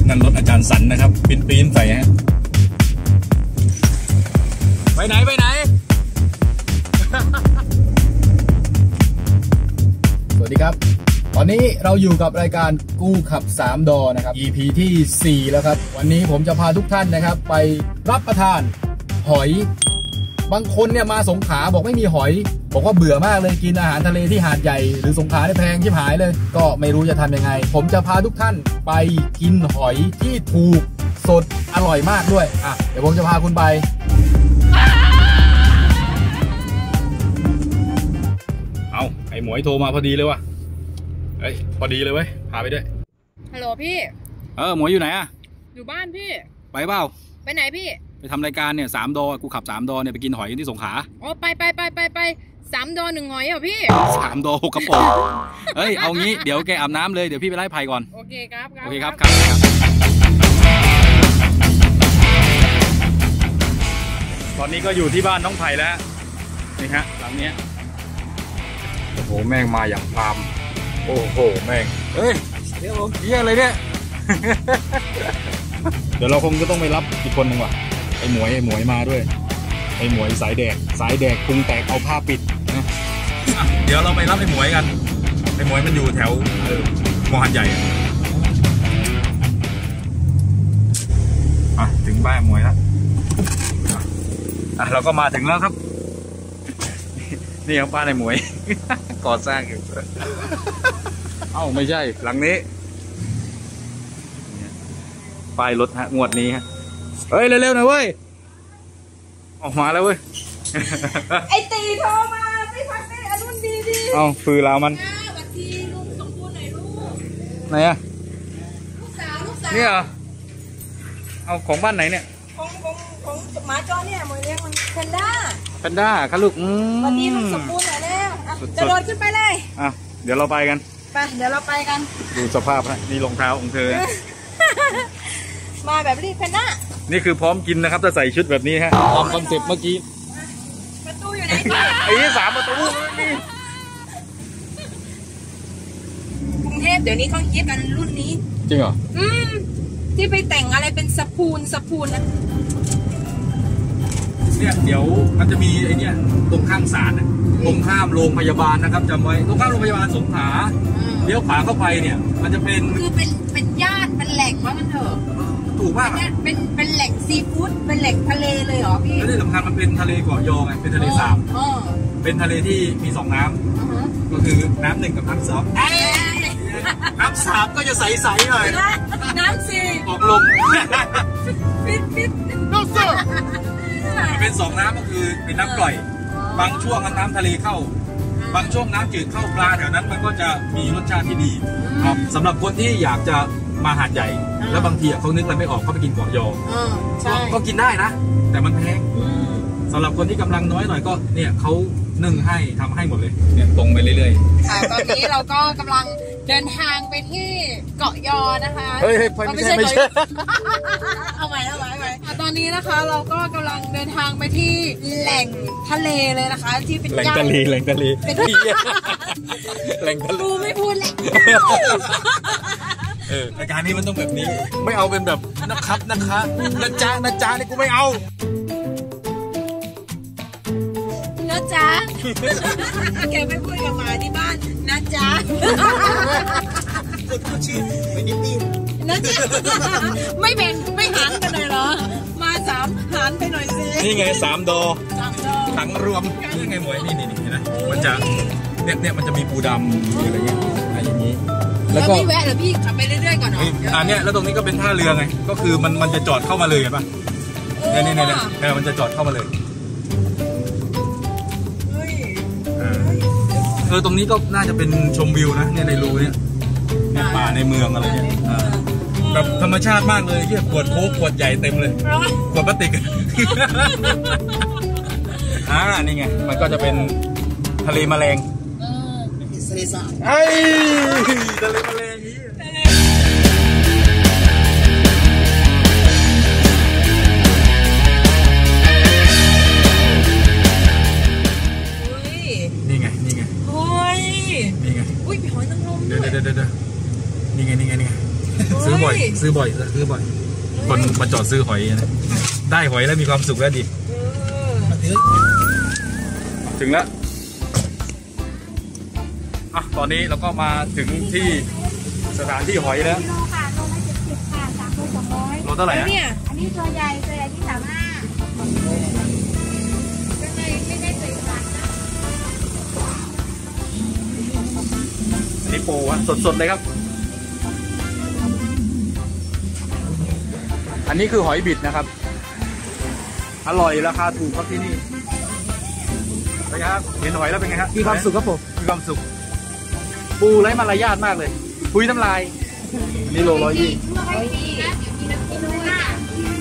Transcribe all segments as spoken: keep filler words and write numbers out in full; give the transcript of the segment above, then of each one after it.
นั่นรถอาจารย์สันนะครับปีนปีนใส่ฮะไปไหนไปไหนสวัสดีครับตอนนี้เราอยู่กับรายการกู้ขับสามดอนะครับ อี พี ที่สี่แล้วครับวันนี้ผมจะพาทุกท่านนะครับไปรับประทานหอยบางคนเนี่ยมาสงขลาบอกไม่มีหอยบอกว่าเบื่อมากเลยกินอาหารทะเลที่หาดใหญ่หรือสงขลาได้แพงชิบหายเลยก็ไม่รู้จะทำยังไงผมจะพาทุกท่านไปกินหอยที่ถูกสดอร่อยมากด้วยอ่ะเดี๋ยวผมจะพาคุณไปเอาไอ้หมวยโทรมาพอดีเลยว่ะเอ้ยพอดีเลยเว้ยพาไปด้วยฮัลโหลพี่เออหมวยอยู่ไหนอะอยู่บ้านพี่ไปเปล่าไปไหนพี่ไปทำรายการเนี่ยสามดอกูขับสามดอเนี่ยไปกินหอยที่สงขลาอ๋อไปไปไปไปไปสามดอหนึ่งหอยเหรอพี่สามดอหกกระป๋องเฮ้ยเอางี้เดี๋ยวแกอาบน้ำเลยเดี๋ยวพี่ไปไล่ไผ่ก่อนโอเคครับโอเคครับครับตอนนี้ก็อยู่ที่บ้านน้องไผ่แล้วนี่ฮะหลังเนี้ยโอ้โหแม่งมาอย่างพามโอ้โหแม่งเฮ้ยเดี๋ยวเยี่ยอะไรเนี่ยเดี๋ยวเราคงจะต้องไปรับอีกคนหนึ่งว่ะไอ้หมวยไอ้หมวยมาด้วยไอ้หมวยสายแดกสายแดกพุงแตกเอาผ้าปิดนะเดี๋ยวเราไปรับไอ้หมวยกันไอ้หมวยมันอยู่แถวมอหันใหญ่อ่ะถึงบ้านหมวยแล้วอ่ะเราก็มาถึงแล้วครับนี่ครับบ้านไอ้หมวยก่อสร้างอยู่เอ้าไม่ใช่หลังนี้ป้ายรถฮะงวดนี้ฮะเฮ้ยเร็วๆหน่อยเว้ยออกมาแล้วเว้ยไอตีโทรมาไม่พักได้อรุณดีดีเอาฟือเรามันบัดทีลุงสมบูรณ์หน่อยลูกไหนอะลูกสาวลูกสาวเนี่ยเหรอเอาของบ้านไหนเนี่ยของของของหมาจอเนี่ยหมวยเลี้ยงมันแพนด้าแพนด้าค่ะลูกอืมบัดทีลุงสมบูรณ์หน่อยแล้วจะโดดขึ้นไปเลยอ่ะเดี๋ยวเราไปกันไปเดี๋ยวเราไปกันดูสภาพนะนี่รองเท้าของเธอมาแบบรีบแพนด้านี่คือพร้อมกินนะครับจะใส่ชุดแบบนี้ฮะตามคอนเซ็ปต์เมื่อกี้ประตูอยู่ไหนไอ้สามประตูกรุงเทพเดี๋ยวนี้เขาฮิตกันรุ่นนี้จริงเหรออืมที่ไปแต่งอะไรเป็นสปูนสปูนนะเนี่ยเดี๋ยวมันจะมีไอ้นี่ตรงข้างศาลตรงข้ามโรงพยาบาลนะครับจำไว้ตรงข้ามโรงพยาบาลสงขลาเลี้ยวขวาเข้าไปเนี่ยมันจะเป็นคือเป็นเป็นย่านเป็นแหล่งว่ามันเถอะถูกมากเป็นเป็นแหล่งซีฟู้ดเป็นแหล่งทะเลเลยเหรอพี่แล้วที่สำคัญมันเป็นทะเลเกาะยอไงเป็นทะเลสาบเป็นทะเลที่มีสองน้ำก็คือน้ำหนึ่งกับน้ำสองน้ำสามก็จะใสๆหน่อยน้ำสี่ออกลมปิดปิดน้ำเสือเป็นสองน้ำก็คือเป็นน้ำกร่อยบางช่วงน้ำทะเลเข้าบางช่วงน้ำจืดเข้าปลาแถวนั้นมันก็จะมีรสชาติที่ดีครับสำหรับคนที่อยากจะมาหาดใหญ่แล้วบางทีเขานึกอะไรไม่ออกเขาไปกินเกาะยอก็กินได้นะแต่มันแพงสำหรับคนที่กำลังน้อยหน่อยก็เนี่ยเขานึ่งให้ทำให้หมดเลยเนี่ยตรงไปเรื่อยๆค่ะตอนนี้เราก็กำลังเดินทางไปที่เกาะยอนะคะเฮ้ยไม่ใช่ไม่ใช่เอาใหม่เอาใหม่เอาใหม่ตอนนี้นะคะเราก็กำลังเดินทางไปที่แหล่งทะเลเลยนะคะที่เป็นแหล่งทะเลแหล่งทะเลเป็นแหล่งทะเลกูไม่พูดแล้วเออรายการนี้มันต้องแบบนี้ไม่เอาเป็นแบบนะครับนะคะนะจ๊ะนะจ๊ะนี่กูไม่เอานะจ๊ะแกไม่พูดกับหมาที่บ้านนะจ๊ะพูดพูดชื่อไม่นิดนิดนะจ๊ะไม่เป็นไม่หันกันเลยเหรอมาสามหันไปหน่อยสินี่ไงสามดอสามดอถังรวมนี่ไงหมวยนี่นี่นี่นะมันจะเนี่ยเนี่ยมันจะมีปูดำอะไรเงี้ยอะไรอย่างนี้แล้วก็ไม่แวะเหรอพี่ขับไปเรื่อยๆก่อนเนาะอ่าเนี่ยแล้วตรงนี้ก็เป็นท่าเรือไงก็คือมันมันจะจอดเข้ามาเลยเห็นป่ะเนี่ยเนี่ยเนี่ยเนี่ยมันจะจอดเข้ามาเลยเออตรงนี้ก็น่าจะเป็นชมวิวนะเนี่ยในรูเนี่ยในป่าในเมืองอะไรเนี่ยแบบธรรมชาติมากเลยเยี่ยขวดโค้กขวดใหญ่เต็มเลยขวดพลาสติกอ่านี่ไงมันก็จะเป็นทะเลแมลงทะเลสาบไอ้ทะเลแมลงนี่ไงนี่ไงโอ้ยนี่ไงอุ้ยมีหอยนางรมเดี๋ยวเดี๋ยวเดี๋ยวนี่ไงนี่ไงนี่ไงซื้อหมดบ่อยซื้อบ่อยซื้อบ่อยคนมาจอดซื้อหอยนะได้หอยแล้วมีความสุขแล้วดิถึงแล้วอ่ะตอนนี้เราก็มาถึงที่สถานที่หอยแล้วโลค่ะโลละเจ็ดสิบค่ะสามโลสองร้อยโลเท่าไหร่นะเนี่ยอันนี้ตัวใหญ่ตัวใหญ่ที่สามห้าเป็นไงไม่ได้ใส่ปากนะอันนี้ปูอ่ะสดๆเลยครับอันนี้คือหอยบิดนะครับอร่อยราคาถูกครับที่นี่เป็นไงครับเห็นหอยแล้วเป็นไงครับมีความสุขครับผมมีความสุขปูไร้มารยาทมากเลยคุยน้ำลายนี่โลร้อยยี่ร้อยดีนะเดี๋ยวมีน้ำจิ้มด้วยค่ะ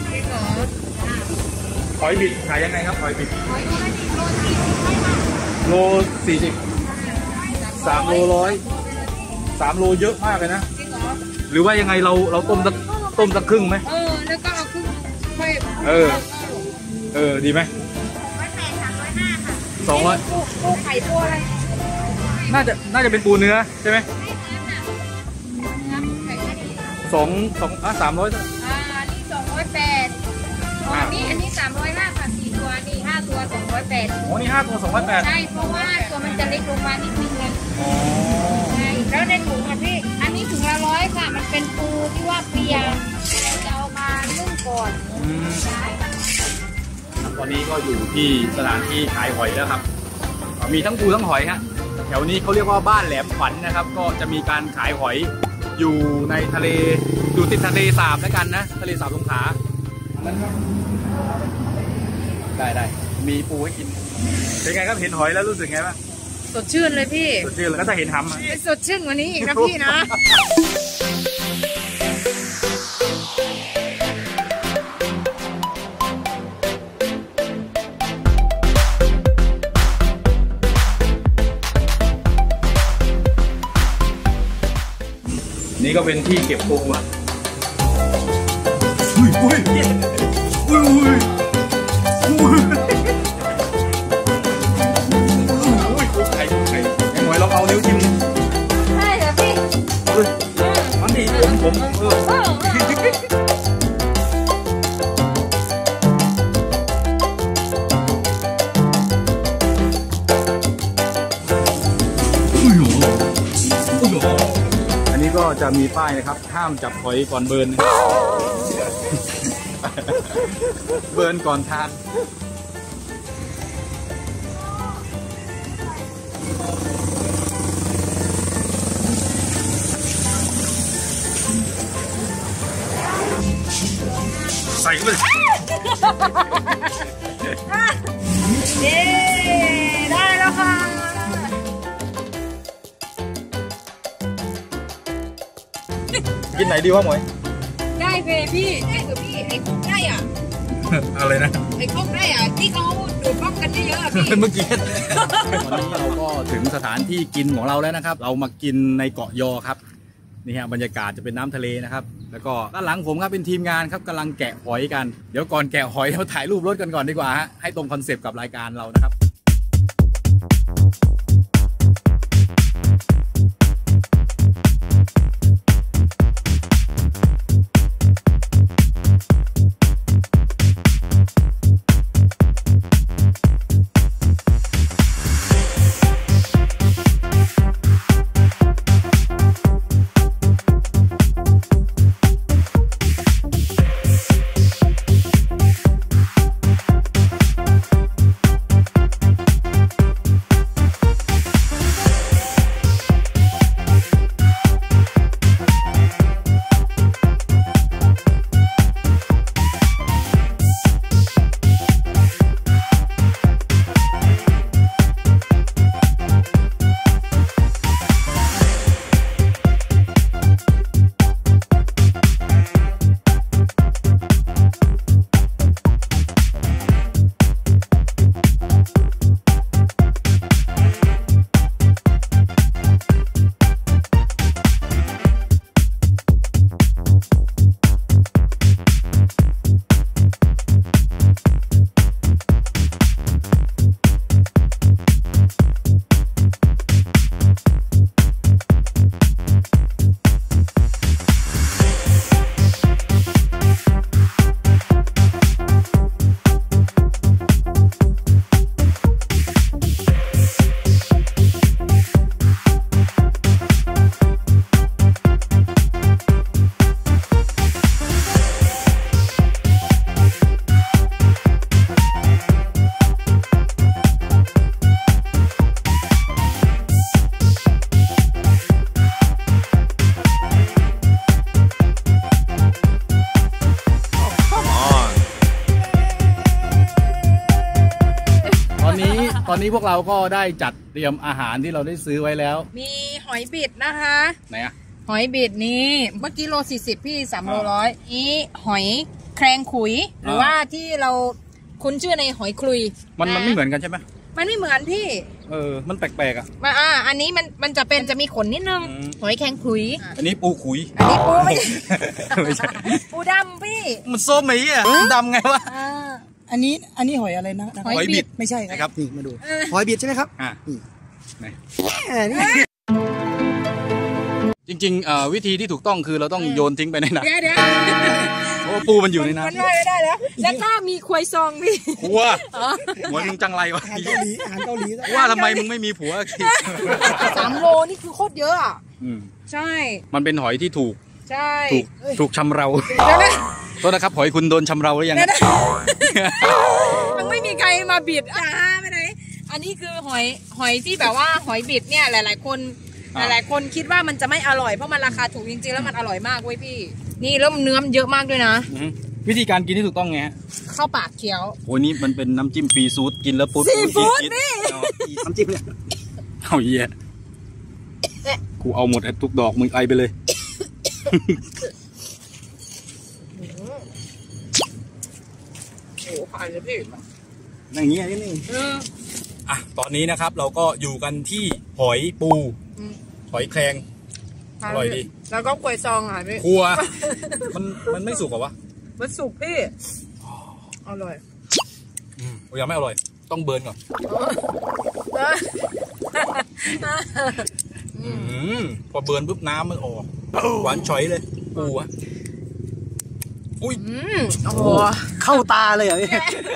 หอยบิดขายยังไงครับหอยบิดร้อยโลละสิบโลสี่สิบให้ค่ะโลสี่สิบสามโลร้อยสามโลเยอะมากเลยนะหรือว่ายังไงเราเราต้มสักต้มสักครึ่งไหมเออแล้วก็เอาขึ้นไปเออเออดีไหมร้อยแปดสามร้อยห้าค่ะสองร้อยปูปูไข่ปูอะไรน่าจะน่าจะเป็นปูเนื้อใช่ไหมไข่แค่นี้สองสองอ่ะสามร้อยอ่านี่สองร้อยแปดอ๋อนี่อันนี้สามร้อยห้าค่ะสี่ตัวนี่ห้าตัวสองร้อยแปดโอ้นี่ห้าตัวสองร้อยแปดใช่เพราะว่าตัวมันจะเล็กลงมานิดนึงไงอ๋อใช่แล้วในถุงอ่ะพี่อันนี้ถุงละร้อยค่ะมันเป็นปูที่ว่าเปียเราจะเอามานึ่งก่อนอืมตอนนี้ก็อยู่ที่สถานที่ขายหอยแล้วครับมีทั้งปูทั้งหอยฮะแถวนี้เขาเรียกว่าบ้านแหลมขวัญนะครับ ก็จะมีการขายหอยอยู่ในทะเลอยู่ติดทะเลสาบแล้วกันนะทะเลสาบสงขลาได้ได้มีปูให้กินเป็นไงครับเห็นหอยแล้วรู้สึกไงบ้างสดชื่นเลยพี่สดชื่นแล้วถ้าเห็นหำอะสดชื่นกว่านี้อีกนะพี่นะนี่ก็เป็นที่เก็บปูอ่ะอุ้ยอุ้ยอุ้ยอุ้ยอุ้ยอุ้ยไข่ไข่ไอ้หมวยลองเอานิ้วจิ้มใช่เหรอพี่อุ้ยมันดิผมผมเออเอออันนี้ก็จะมีป้ายนะครับห้ามจับหอยก่อนเบิร์น เบิร์นก่อนทานใส่เลยเย้ได้แล้วค่ะกินไหนดีวะหมวยได้เลยพี่ได้เถอะพี่ไอ้พวกได้อ่ะอะไรนะไอ้พวกได้อ่ะที่เขาดูดบ้องกันเยอะๆอะพี่เมื่อกี้วันนี้เราก็ถึงสถานที่กินของเราแล้วนะครับ เรามากินในเกาะยอครับนี่ฮะบรรยากาศจะเป็นน้ำทะเลนะครับแล้วก็ด้านหลังผมครับเป็นทีมงานครับกำลังแกะหอยกันเดี๋ยวก่อนแกะหอยเราถ่ายรูปรถกันก่อนดีกว่าฮะให้ตรงคอนเซปต์กับรายการเรานะครับอนนี้พวกเราก็ได้จัดเตรียมอาหารที่เราได้ซื้อไว้แล้วมีหอยบิดนะคะไหนอะหอยบิดนี้เมื่อกี้โลสี่สิบพี่สามโลร้อยนี่หอยแครงขุย หรือว่าที่เราคุ้นชื่อในหอยคลุยมันมันไม่เหมือนกันใช่ไหมมันไม่เหมือนพี่เออมันแปลกๆอ่ะมาอ่าอันนี้มันมันจะเป็นจะมีขนนิดนึงอืมหอยแครงขุยอันนี้ปูขุยอันนี้ปูไม่ไม่ใช่ปูดำพี่มันส้มไหมอ่ะดำไงวะอ่าอันนี้อันนี้หอยอะไรนะหอยบิดไม่ใช่นะครับนี่มาดูหอยบิดใช่ไหมครับอ่ะนี่ไหนแหมนี่จริงๆเอ่อวิธีที่ถูกต้องคือเราต้องโยนทิ้งไปในน้ำเดี๋ยวเดี๋ยวเพราะว่าปูมันอยู่ในน้ำมันว่ายไม่ได้แล้ว แล้วก็มีควยซองพี่ผัวหัวมึงจังไรวะอาหารเกาหลีอาหารเกาหลีว่าทำไมมึงไม่มีผัวสามโลนี่คือโคตรเยอะอ่ะอืมใช่มันเป็นหอยที่ถูกใช่ถูกถูกชำเราเดี๋ยวนะโทษนะครับหอยคุณโดนชำเราหรือยังเดี๋ยวนะมันไม่มีใครมาบิดอ่าไปไหนอันนี้คือหอยหอยที่แบบว่าหอยบิดเนี่ยหลาย ๆ คนหลายๆคนคิดว่ามันจะไม่อร่อยเพราะมันราคาถูกจริงๆแล้วมันอร่อยมากเว้ยพี่ นี่แล้วเนื้อมันเยอะมากด้วยนะอืมวิธีการกินที่ถูกต้องไงฮะเข้าปากเคี้ยวโอ้ยนี่มันเป็นน้ำจิ้มฟรีซูดกินแล้วปุ๊บซีฟู้ดอีทนี่เอาน้ำจิ้มเนี่ยเอาเหี้ยกูเอาหมดไอ้ทุกดอกมึงไอไปเลยโอ้ผ่านเลยพี่อย่างเงี้ยนี่เอออ่ะตอนนี้นะครับเราก็อยู่กันที่หอยปูอืมหอยแครง อร่อยดีแล้วก็ควยซองอ่ะพี่ครัว มันมันไม่สุกเหรอวะมันสุกพี่อร่อยอืมโอ้ยังไม่อร่อย ต้องเบิร์นก่อนอืมพอเบิร์นปุ๊บน้ำมันออกหวานฉ่อยเลยปูอะอุ้ยอืมโอ้โหเข้าตาเลยเหรอพี่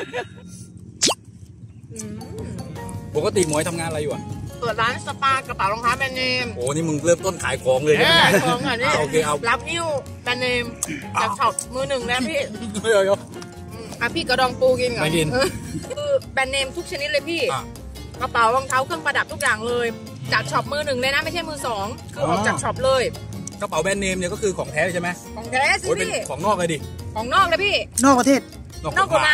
อืมปกติหมวยทำงานอะไรอยู่อะเปิดร้านสปากระเป๋ารองเท้าแบรนด์เนมโอ้นี่มึงเริ่มต้นขายของเลยเอนะอของอ่ะนี่อ่ะโอเคเอารับนิ้วแบรนด์เนมจากช็อปมือหนึ่งนะพี่ไม่เอาเอาอืมอ่ะพี่กระดองปูกินก่อนไม่กินเออคือแบรนด์เนมทุกชนิดเลยพี่อ่ะกระเป๋ารองเท้าเครื่องประดับทุกอย่างเลย จากช็อปมือหนึ่งเลยนะไม่ใช่มือสองคือออกจากช็อปเลยกระเป๋าแบรนด์เนมเนี่ยก็คือของแท้ใช่ไหมของแท้สิโอ้ยเป็นพี่ของนอกเลยดิของนอกเลยพี่นอกประเทศนอกกฎหมาย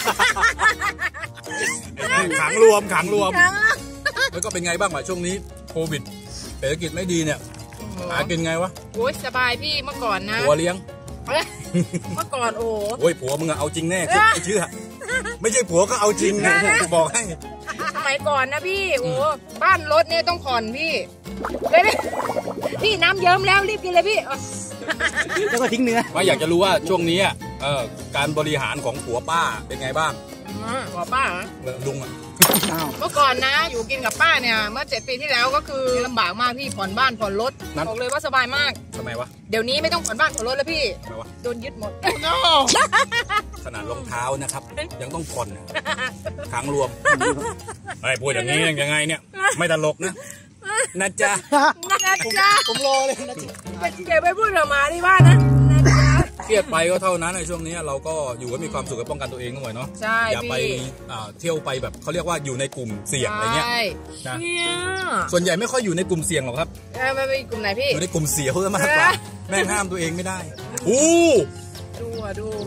ขังรวมขังรวมทั้งแล้วก็เป็นไงบ้างวะช่วงนี้โควิดเศรษฐกิจไม่ดีเนี่ยหากินไงวะโอ้ยสบายพี่เมื่อก่อนนะผัวเลี้ยงเมื่อก่อนโอ้โอ้ยผัวมึงอะเอาจริงแน่ไม่เชื่อไม่ใช่ผัวก็เอาจริงนะกูบอกให้สมัยก่อนนะพี่โอ้บ้านรถเนี่ยต้องผ่อนพี่เลยพี่พี่น้ำเยิ้มแล้วรีบกินเลยพี่แล้วก็ทิ้งเนื้อว่าอยากจะรู้ว่าช่วงนี้อะเออการบริหารของผัวป้าเป็นไงบ้างหัวป้าเหรอเออลุงอะอ้าวเมื่อก่อนนะอยู่กินกับป้าเนี่ยเมื่อเจ็ดปีที่แล้วก็คือลำบากมากพี่ผ่อนบ้านผ่อนรถบอกเลยว่าสบายมากทำไมวะเดี๋ยวนี้ไม่ต้องผ่อนบ้านผ่อนรถแล้วพี่ทำไมวะโดนยึดหมดขนาดรองเท้านะครับ ยังต้องผ่อนขังรวมไอ้พูดอย่างนี้ยังไงเนี่ย ไม่ตลกนะนะจ๊ะนะจ๊ะผมรอเลยนะจ๊ะเก็บไปพูดออกมาที่บ้านนะนะจ๊ะเครียดไปก็เท่านั้นในช่วงนี้เราก็อยู่ก็มีความสุขกับป้องกันตัวเองก็หน่อยเนาะใช่อย่าไปพี่อ่าเที่ยวไปแบบเขาเรียกว่าอยู่ในกลุ่มเสี่ยงอะไรเงี้ยใช่นะเนี่ยส่วนใหญ่ไม่ค่อยอยู่ในกลุ่มเสี่ยงหรอกครับเอ้ยไม่ไปกลุ่มไหนพี่อยู่ในกลุ่มเสียวซะมากกว่าเออแม่งห้ามตัวเองไม่ได้โอ้ดูอ่ะดูโห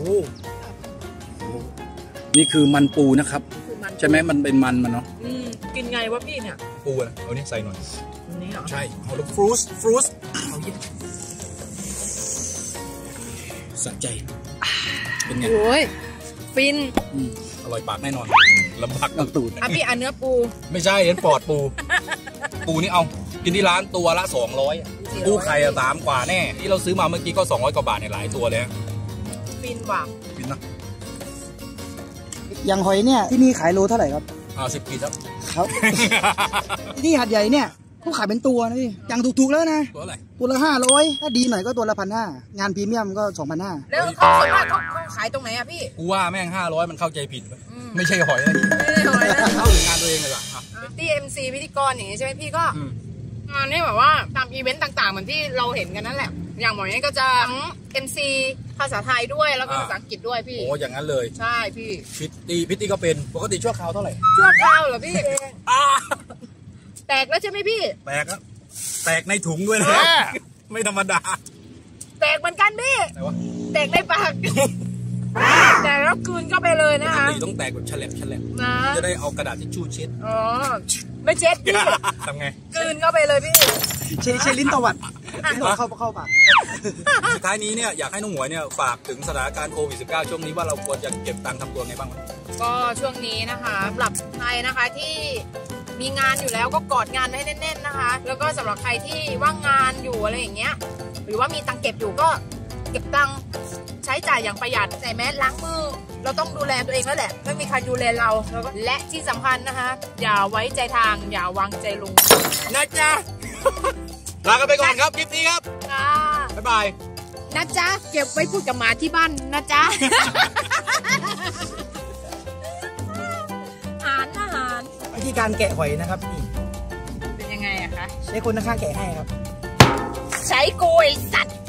นี่คือมันปูนะครับคือมันใช่ไหมมันเป็นมันมันเนาะอืมกินไงวะพี่เนี่ยปูนะเอานี่ใส่หน่อยอันนี้เหรอใช่เอาลูกฟรุตฟรุตเอายิบสะใจเป็นไงโอ้ยฟินอืมอร่อยปากแน่นอนลำบากเอาตูดอ่ะพี่อันเนื้อปูไม่ใช่เห็นปอดปู ปูนี่เอากินที่ร้านตัวละสองร้อยปูไข่อะสามกว่าแน่ที่เราซื้อมาเมื่อกี้ก็สองร้อยกว่าบาทในหลายตัวเลยฟินว่ะกินนะอย่างหอยเนี่ยที่นี่ขายโลเท่าไหร่ครับอ่าสิบขีดครับครับ ที่หัดใหญ่เนี่ยเขาขายเป็นตัวนะพี่อย่างถูกๆแล้วนะตัวอะไรตัวละห้าร้อยถ้าดีหน่อยก็ตัวละพันห้างานพรีเมียมก็สองพันห้าแล้วเขาส่วนมากเขาเขาขายตรงไหนอะพี่กูว่าแม่งห้าร้อยมันเข้าใจผิดอืมไม่ใช่หอยนะไม่ได้หอยนะเข้าถึงงานตัวเองเลยว่ะอ่ะที่เอ็มซีพิธีกรอย่างงี้ใช่ไหมพี่ก็อืมงานนี้แบบว่าตามอีเวนต์ต่างๆเหมือนที่เราเห็นกันนั่นแหละ อย่างหมอนี้ก็จะทั้ง เอ็ม ซี ภาษาไทยด้วยแล้วก็ภาษาอังกฤษด้วยพี่โอ้อย่างนั้นเลยใช่พี่พิตตี้พิตตี้ก็เป็นปกติชั่วคราวเท่าไหร่ชั่วคราวเหรอพี่อ่าแตกแล้วใช่ไหมพี่แตกแล้วแตกในถุงด้วยนะ ไม่ธรรมดาแตกเหมือนกันพี่ไหนวะแตกในปากแต่แล้วกลืนเข้าไปเลยนะคะตีต้องแตกแบบฉลับฉลับนะจะได้เอากระดาษทิชชู่เช็ดอ๋อไม่เช็ดพี่ทำไงกลืนเข้าไปเลยพี่เชเชลิ้นตวัดลิ้นตวัดเข้าเข้าปากสุดท้ายนี้เนี่ยอยากให้น้องหมวยเนี่ยฝากถึงสถานการณ์โควิด สิบเก้า ช่วงนี้ว่าเราควรจะเก็บตังค์ทำตัวไงบ้างไหมก็ช่วงนี้นะคะสำหรับใครนะคะที่มีงานอยู่แล้วก็กอดงานไว้ให้แน่นๆนะคะ แล้วก็สำหรับใครที่ว่างงานอยู่อะไรอย่างเงี้ยหรือว่ามีตังค์เก็บอยู่ก็เก็บตังค์ใช้จ่ายอย่างประหยัดใส่แมสล้างมือเราต้องดูแลตัวเองแล้วแหละไม่มีใครดูแลเราแล้วก็และที่สำคัญนะคะ อย่าไว้ใจทางอย่าวางใจลุงนะจ๊ะลากันไปก่อนครับคลิปนี้ครับค่ะบ๊ายบายนะจ๊ะเก็บไว้พูดกับหมาที่บ้านนะจ๊ะ อาหารอาหารวิธีการแกะหอยนะครับนี่เป็นยังไงอะคะใช้คนข้างๆแกะให้ครับใช้โกยสัตว์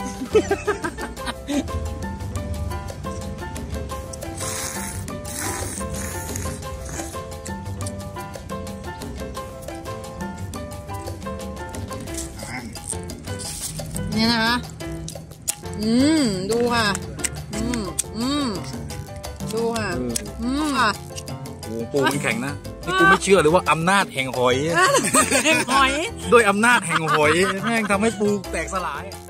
นี่นะคะอืม ดูค่ะ อืม อืม ดูค่ะ อืมค่ะโอ้ปูมันแข็งนะนี่กูไม่เชื่อเลยว่าอำนาจแห่งหอยหอยด้วยอำนาจแห่งหอยแม่งทำให้ปูแตกสลาย